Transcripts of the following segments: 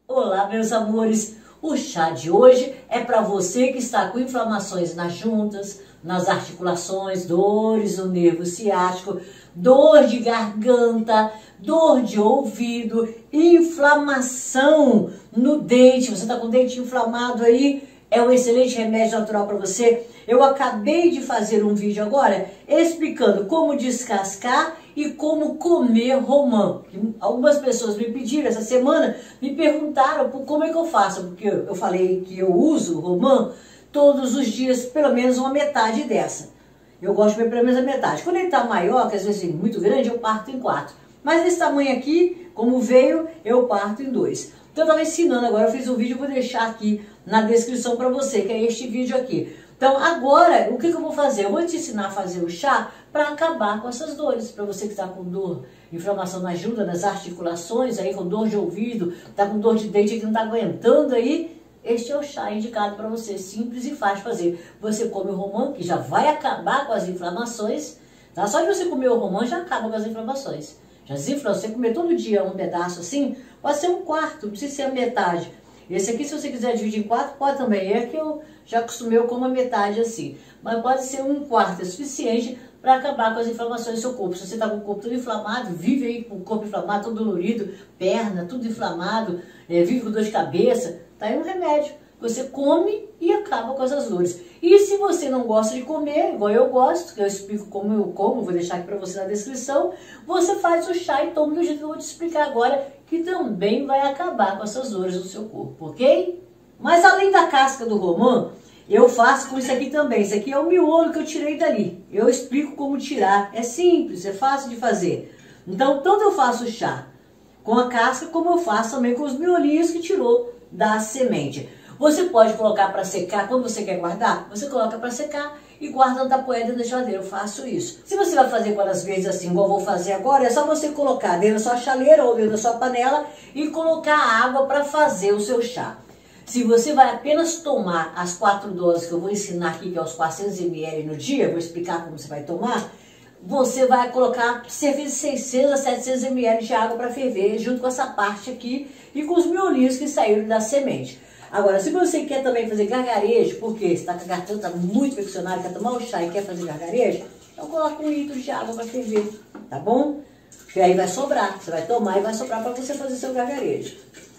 Olá, meus amores! O chá de hoje é para você que está com inflamações nas juntas, nas articulações, dores no nervo ciático, dor de garganta, dor de ouvido, inflamação no dente. Você está com o dente inflamado aí? É um excelente remédio natural para você. Eu acabei de fazer um vídeo agora explicando como descascar e como comer romã. Algumas pessoas me pediram essa semana, me perguntaram como é que eu faço, porque eu falei que eu uso romã todos os dias, pelo menos uma metade dessa. Eu gosto de comer pelo menos a metade. Quando ele está maior, que às vezes é muito grande, eu parto em 4. Mas nesse tamanho aqui, como veio, eu parto em 2. Então eu estava ensinando agora, eu fiz um vídeo, vou deixar aqui na descrição para você, que é este vídeo aqui. Então agora, o que eu vou fazer? Eu vou te ensinar a fazer o chá para acabar com essas dores. Para você que está com dor, inflamação na junta, nas articulações, aí com dor de ouvido, está com dor de dente que não está aguentando aí, este é o chá indicado para você, simples e fácil de fazer. Você come o romã, que já vai acabar com as inflamações, tá? Só de você comer o romã já acaba com as inflamações. Já desinflama, você comer todo dia um pedaço assim, pode ser um quarto, não precisa ser a metade. Esse aqui, se você quiser dividir em 4, pode também. É que eu já acostumei com a metade assim. Mas pode ser um quarto, é suficiente para acabar com as inflamações do seu corpo. Se você está com o corpo todo inflamado, vive aí com o corpo inflamado, todo dolorido, perna, tudo inflamado, vive com dor de cabeça, tá aí um remédio. Você come e acaba com essas dores. E se você não gosta de comer, igual eu gosto, que eu explico como eu como, vou deixar aqui para você na descrição, você faz o chá e toma do jeito que eu vou te explicar agora, que também vai acabar com essas dores do seu corpo, ok? Mas além da casca do romã, eu faço com isso aqui também. Isso aqui é o miolo que eu tirei dali. Eu explico como tirar. É simples, é fácil de fazer. Então, tanto eu faço o chá com a casca, como eu faço também com os miolinhos que tirou da semente. Você pode colocar para secar, quando você quer guardar, você coloca para secar e guarda na tapoeira dentro da geladeira. Eu faço isso. Se você vai fazer várias vezes assim, igual eu vou fazer agora, é só você colocar dentro da sua chaleira ou dentro da sua panela e colocar água para fazer o seu chá. Se você vai apenas tomar as 4 doses que eu vou ensinar aqui, que é os 400 ml no dia, vou explicar como você vai tomar, você vai colocar cerca de 600 a 700 ml de água para ferver, junto com essa parte aqui e com os miolinhos que saíram da semente. Agora, se você quer também fazer gargarejo, porque você está com a garganta muito infeccionada, quer tomar o chá e quer fazer gargarejo, então coloca 1 litro de água para ferver, tá bom? Porque aí vai sobrar, você vai tomar e vai sobrar para você fazer seu gargarejo.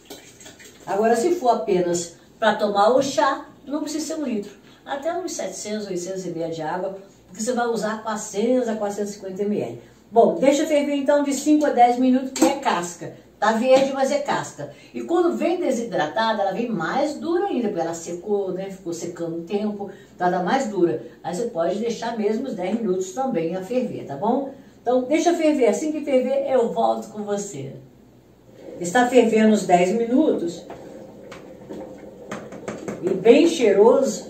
Agora, se for apenas para tomar o chá, não precisa ser 1 litro. Até uns 700, 800 ml de água, porque você vai usar 400 a 450 ml. Bom, deixa ferver então de 5 a 10 minutos, que é casca. Tá verde, mas é casca. E quando vem desidratada, ela vem mais dura ainda, porque ela secou, né? Ficou secando o tempo, tá dá mais dura. Aí você pode deixar mesmo os 10 minutos também a ferver, tá bom? Então, deixa ferver. Assim que ferver, eu volto com você. Está fervendo uns 10 minutos. E bem cheiroso.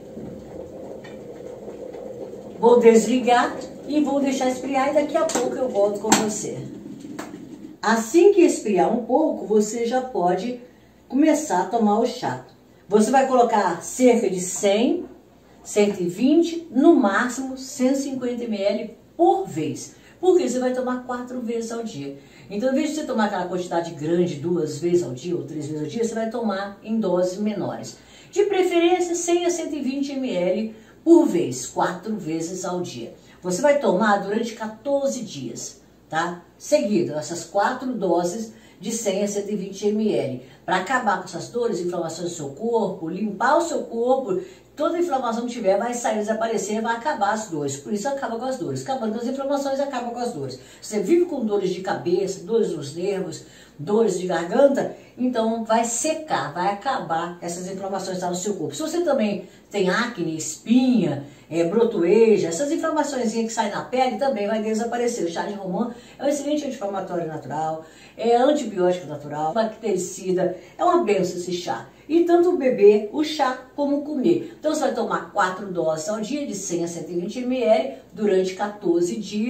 Vou desligar e vou deixar esfriar e daqui a pouco eu volto com você. Assim que esfriar um pouco, você já pode começar a tomar o chá. Você vai colocar cerca de 100, 120, no máximo 150 ml por vez. Porque você vai tomar 4 vezes ao dia. Então, em vez de você tomar aquela quantidade grande 2 vezes ao dia ou 3 vezes ao dia, você vai tomar em doses menores. De preferência, 100 a 120 ml por vez, 4 vezes ao dia. Você vai tomar durante 14 dias, tá? Seguido, essas 4 doses de 100 a 120 ml. Para acabar com essas dores, inflamações do seu corpo, limpar o seu corpo, toda inflamação que tiver vai sair, desaparecer, vai acabar as dores. Por isso acaba com as dores. Acabando com as inflamações, acaba com as dores. Você vive com dores de cabeça, dores nos nervos, dores de garganta, então vai secar, vai acabar essas inflamações que estão no seu corpo. Se você também tem acne, espinha, brotoeja, essas inflamações que saem na pele também vai desaparecer. O chá de romã é um excelente anti-inflamatório natural, é antibiótico natural, bactericida, é uma benção esse chá. E tanto beber o chá como comer. Então você vai tomar 4 doses ao dia de 100 a 120 ml durante 14 dias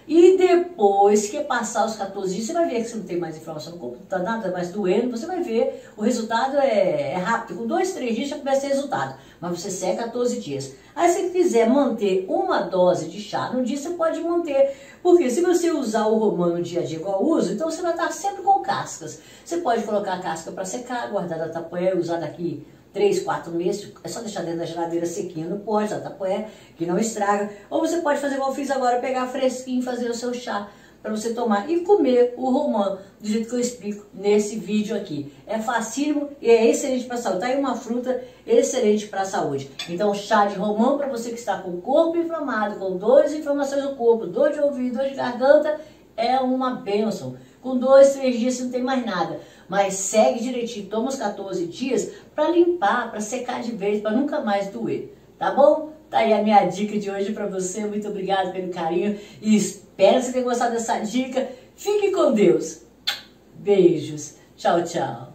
E depois que passar os 14 dias, você vai ver que você não tem mais inflamação no corpo, não está nada mais doendo, você vai ver, o resultado é rápido, com 2, 3 dias já começa a ter resultado, mas você segue 14 dias. Aí se quiser manter uma dose de chá no dia, você pode manter, porque se você usar o romã no dia a dia igual eu uso, então você vai estar sempre com cascas. Você pode colocar a casca para secar, guardar da tapoé, usar daqui 3, 4 meses, é só deixar dentro da geladeira sequinha, não pode, a tapoé, que não estraga. Ou você pode fazer igual eu fiz agora, pegar fresquinho e fazer o seu chá para você tomar e comer o romã, do jeito que eu explico nesse vídeo aqui. É facílimo e é excelente para a saúde. Tá aí uma fruta excelente para a saúde. Então, chá de romã para você que está com o corpo inflamado, com dores e inflamações no corpo, dor de ouvido, dor de garganta, é uma bênção. Com 2, 3 dias você não tem mais nada. Mas segue direitinho, toma os 14 dias para limpar, para secar de vez, para nunca mais doer. Tá bom? Tá aí a minha dica de hoje para você. Muito obrigada pelo carinho e espero que você tenha gostado dessa dica. Fique com Deus. Beijos. Tchau, tchau.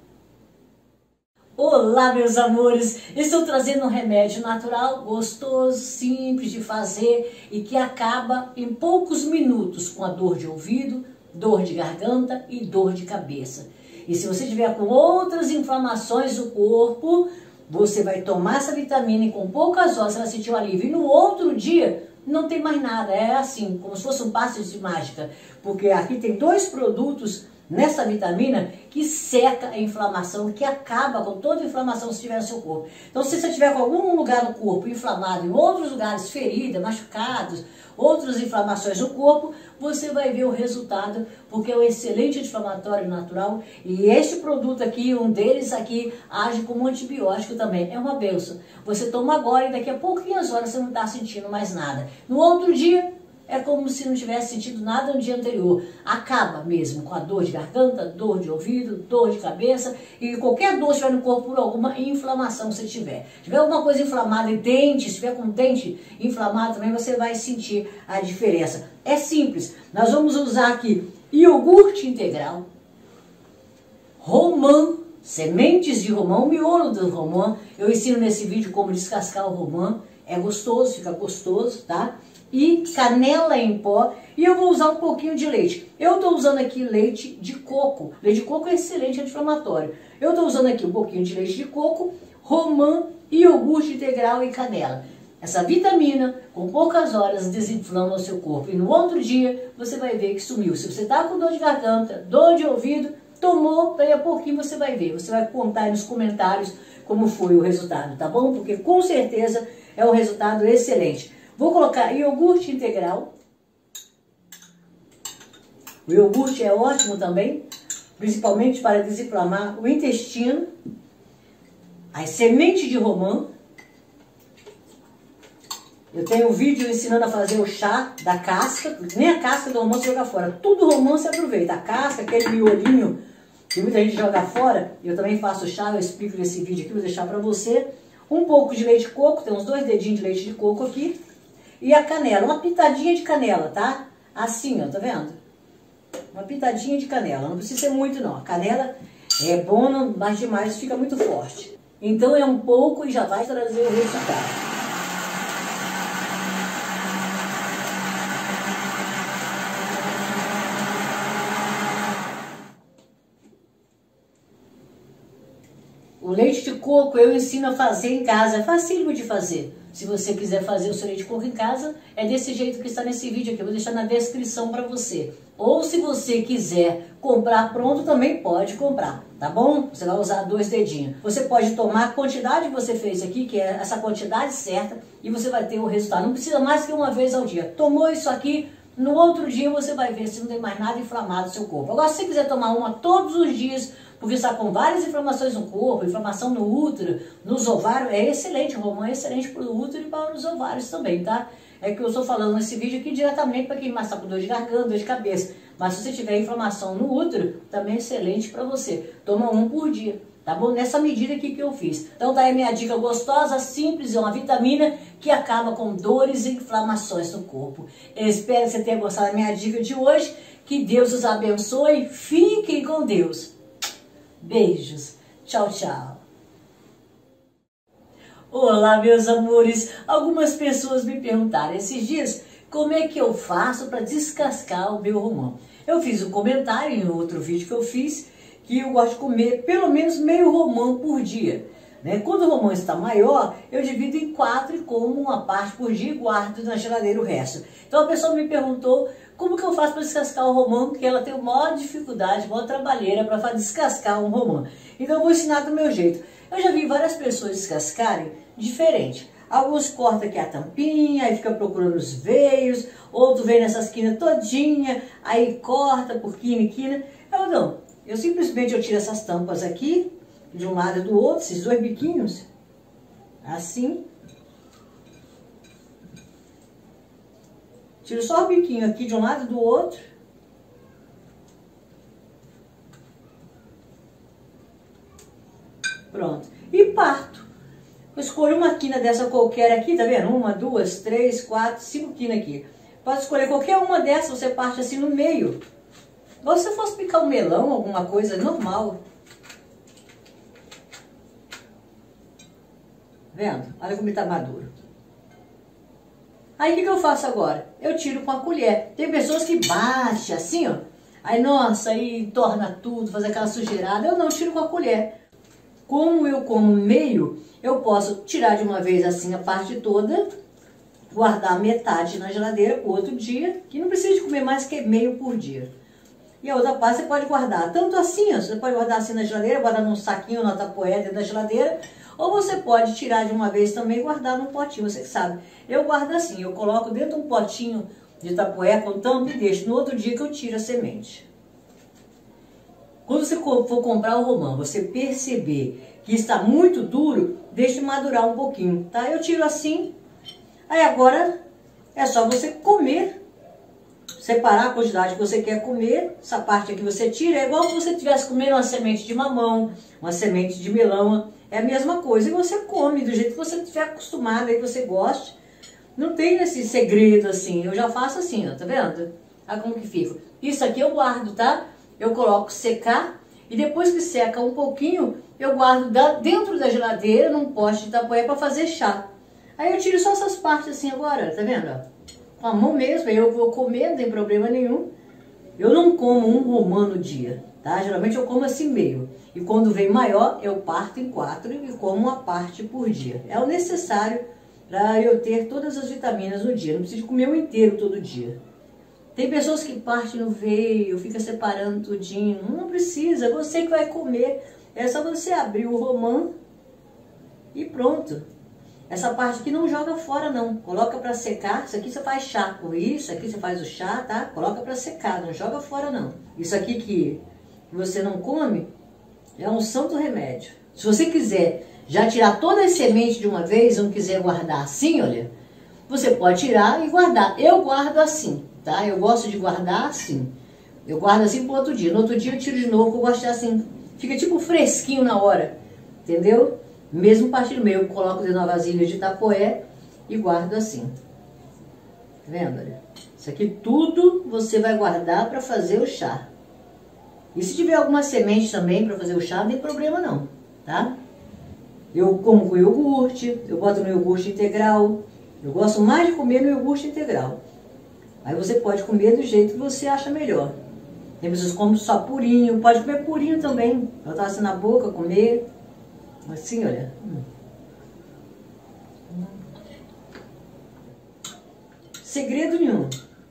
Olá, meus amores! Estou trazendo um remédio natural, gostoso, simples de fazer e que acaba em poucos minutos com a dor de ouvido, dor de garganta e dor de cabeça. E se você tiver com outras inflamações do corpo, você vai tomar essa vitamina e com poucas horas você vai sentir um alívio. E no outro dia não tem mais nada, é assim, como se fosse um passe de mágica. Porque aqui tem 2 produtos nessa vitamina que seca a inflamação, que acaba com toda a inflamação que estiver no seu corpo. Então, se você tiver com algum lugar do corpo inflamado, em outros lugares, ferida, machucados, outras inflamações no corpo, você vai ver o resultado, porque é um excelente anti-inflamatório natural. E este produto aqui, um deles aqui, age como antibiótico também. É uma benção. Você toma agora e daqui a pouquinhas horas você não está sentindo mais nada. No outro dia, é como se não tivesse sentido nada no dia anterior. Acaba mesmo com a dor de garganta, dor de ouvido, dor de cabeça e qualquer dor que estiver no corpo por alguma inflamação que você tiver. Se tiver alguma coisa inflamada em dente, se tiver com o dente inflamado também, você vai sentir a diferença. É simples. Nós vamos usar aqui iogurte integral, romã, sementes de romã, o miolo do romã. Eu ensino nesse vídeo como descascar o romã. É gostoso, fica gostoso, tá? E canela em pó, e eu vou usar um pouquinho de leite. Eu estou usando aqui leite de coco. Leite de coco é excelente anti-inflamatório. Eu estou usando aqui um pouquinho de leite de coco, romã, iogurte integral e canela. Essa vitamina, com poucas horas, desinflama o seu corpo. E no outro dia, você vai ver que sumiu. Se você está com dor de garganta, dor de ouvido, tomou, daí a pouquinho você vai ver. Você vai contar aí nos comentários como foi o resultado, tá bom? Porque com certeza é um resultado excelente. Vou colocar iogurte integral. O iogurte é ótimo também, principalmente para desinflamar o intestino. As sementes de romã. Eu tenho um vídeo ensinando a fazer o chá da casca, nem a casca do romã você joga fora. Tudo romã você aproveita. A casca, aquele miolinho que muita gente joga fora. Eu também faço chá, eu explico nesse vídeo aqui, vou deixar para você. Um pouco de leite de coco, tem uns 2 dedinhos de leite de coco aqui. E a canela, uma pitadinha de canela, tá? Assim, ó, tá vendo? Uma pitadinha de canela, não precisa ser muito não. A canela é bom, mas demais fica muito forte. Então é um pouco e já vai trazer o resultado. O leite de coco eu ensino a fazer em casa, é facílimo de fazer. Se você quiser fazer o seu leite de coco em casa, é desse jeito que está nesse vídeo aqui, eu vou deixar na descrição para você. Ou se você quiser comprar pronto, também pode comprar, tá bom? Você vai usar 2 dedinhos. Você pode tomar a quantidade que você fez aqui, que é essa quantidade certa, e você vai ter o resultado. Não precisa mais que uma vez ao dia. Tomou isso aqui, no outro dia você vai ver se não tem mais nada inflamado no seu corpo. Agora, se você quiser tomar uma todos os dias, porque está com várias inflamações no corpo, inflamação no útero, nos ovários, é excelente, o romã é excelente para o útero e para os ovários também, tá? É que eu estou falando nesse vídeo aqui diretamente para quem mais está com dor de garganta, dor de cabeça. Mas se você tiver inflamação no útero, também é excelente para você. Toma 1 por dia, tá bom? Nessa medida aqui que eu fiz. Então tá aí a minha dica gostosa, simples, é uma vitamina que acaba com dores e inflamações no corpo. Eu espero que você tenha gostado da minha dica de hoje. Que Deus os abençoe. Fiquem com Deus. Beijos. Tchau, tchau. Olá, meus amores. Algumas pessoas me perguntaram esses dias como é que eu faço para descascar o meu romã. Eu fiz um comentário em outro vídeo que eu fiz, que eu gosto de comer pelo menos meio romã por dia. Né? Quando o romã está maior, eu divido em 4 e como uma parte por dia e guardo na geladeira o resto. Então a pessoa me perguntou como que eu faço para descascar o romã, porque ela tem maior dificuldade, maior trabalheira para descascar um romã. Então eu vou ensinar do meu jeito. Eu já vi várias pessoas descascarem diferente. Alguns cortam aqui a tampinha, aí fica procurando os veios, outro vem nessa esquina todinha, aí corta por quina e quina. Eu não, eu simplesmente tiro essas tampas aqui, de um lado e do outro, esses 2 biquinhos, assim. Tiro só o biquinho aqui de um lado e do outro. Pronto. E parto. Eu escolho uma quina dessa qualquer aqui, tá vendo? 1, 2, 3, 4, 5 quinas aqui. Pode escolher qualquer uma dessas, você parte assim no meio. Ou se você fosse picar um melão, alguma coisa normal. Vendo? Olha como ele tá maduro. Aí o que eu faço agora? Eu tiro com a colher. Tem pessoas que batem assim, ó. Aí, nossa, aí torna tudo, faz aquela sujeirada. Eu não, tiro com a colher. Como eu como meio, eu posso tirar de uma vez assim a parte toda, guardar metade na geladeira para outro dia, que não precisa de comer mais que meio por dia. E a outra parte você pode guardar, tanto assim, ó, você pode guardar assim na geladeira, guardar num saquinho, na tapoé dentro da geladeira, ou você pode tirar de uma vez também e guardar num potinho, você que sabe. Eu guardo assim, eu coloco dentro de um potinho de tapoé com tampa e deixo no outro dia que eu tiro a semente. Quando você for comprar o romã, você perceber que está muito duro, deixe madurar um pouquinho, tá? Eu tiro assim, aí agora é só você comer, separar a quantidade que você quer comer, essa parte aqui você tira, é igual se você estivesse comendo uma semente de mamão, uma semente de melão, é a mesma coisa, e você come do jeito que você estiver acostumado, aí que você goste. Não tem esse segredo assim, eu já faço assim, ó, tá vendo? Olha como que fica. Isso aqui eu guardo, tá? Eu coloco secar e depois que seca um pouquinho, eu guardo dentro da geladeira, num pote de tapoé para fazer chá. Aí eu tiro só essas partes assim agora, tá vendo? Com a mão mesmo, aí eu vou comer, não tem problema nenhum. Eu não como um romã no dia, tá? Geralmente eu como assim meio. E quando vem maior, eu parto em 4 e como uma parte por dia. É o necessário para eu ter todas as vitaminas no dia. Não preciso comer o inteiro todo dia. Tem pessoas que partem no veio, fica separando tudinho. Não precisa, você que vai comer. É só você abrir o romã e pronto. Essa parte aqui não joga fora não. Coloca para secar. Isso aqui você faz chá com isso. Aqui você faz o chá, tá? Coloca para secar, não joga fora não. Isso aqui que você não come é um santo remédio. Se você quiser já tirar todas as sementes de uma vez, não quiser guardar assim, olha, você pode tirar e guardar. Eu guardo assim. Tá? Eu gosto de guardar assim. Eu guardo assim para outro dia. No outro dia eu tiro de novo, que eu gosto de assim. Fica tipo fresquinho na hora. Entendeu? Mesmo partindo meio, eu coloco dentro de uma vasilha de tapoé e guardo assim. Tá vendo? Olha? Isso aqui tudo você vai guardar para fazer o chá. E se tiver alguma semente também para fazer o chá, não tem problema não. Tá? Eu como com iogurte, eu boto no iogurte integral. Eu gosto mais de comer no iogurte integral. Aí você pode comer do jeito que você acha melhor. Tem pessoas que comem só purinho, pode comer purinho também. Botar assim na boca, comer. Assim, olha. Segredo nenhum.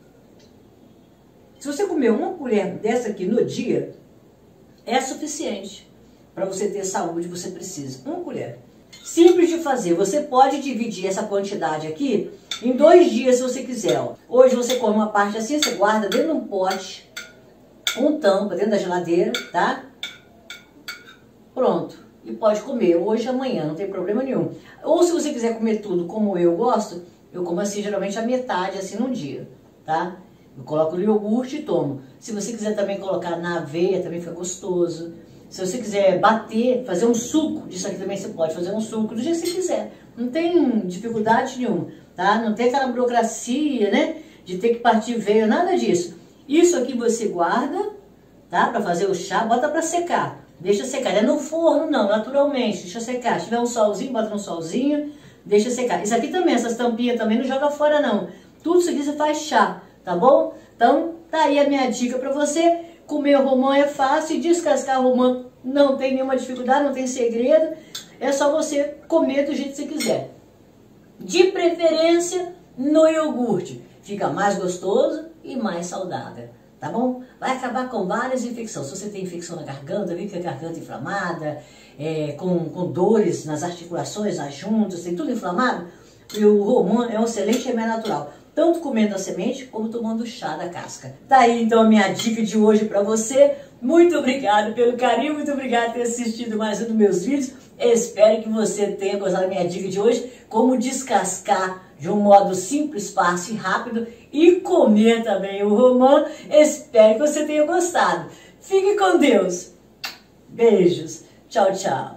Se você comer uma colher dessa aqui no dia, é suficiente para você ter a saúde que você precisa. Uma colher. Simples de fazer. Você pode dividir essa quantidade aqui em 2 dias se você quiser. Ó. Hoje você come uma parte assim, você guarda dentro de um pote, com tampa, dentro da geladeira, tá? Pronto. E pode comer hoje e amanhã, não tem problema nenhum. Ou se você quiser comer tudo como eu gosto, eu como assim geralmente a metade assim num dia, tá? Eu coloco no iogurte e tomo. Se você quiser também colocar na aveia, também fica gostoso. Se você quiser bater, fazer um suco, disso aqui também você pode fazer um suco do jeito que você quiser. Não tem dificuldade nenhuma, tá? Não tem aquela burocracia, né? De ter que partir veio, nada disso. Isso aqui você guarda, tá? Pra fazer o chá, bota pra secar. Deixa secar. Não é no forno, não, naturalmente. Deixa secar. Se tiver um solzinho, bota no solzinho, deixa secar. Isso aqui também, essas tampinhas também não joga fora, não. Tudo isso aqui você faz chá, tá bom? Então, tá aí a minha dica para você. Comer romã é fácil, descascar romã não tem nenhuma dificuldade, não tem segredo. É só você comer do jeito que você quiser. De preferência, no iogurte. Fica mais gostoso e mais saudável, tá bom? Vai acabar com várias infecções. Se você tem infecção na garganta, viu que a garganta inflamada, com dores nas articulações, nas juntas, tem tudo inflamado, e o romã é um excelente remédio natural. Tanto comendo a semente, como tomando chá da casca. Tá aí então a minha dica de hoje para você. Muito obrigado pelo carinho, muito obrigado por ter assistido mais um dos meus vídeos. Espero que você tenha gostado da minha dica de hoje, como descascar de um modo simples, fácil e rápido e comer também o romã. Espero que você tenha gostado. Fique com Deus. Beijos. Tchau, tchau.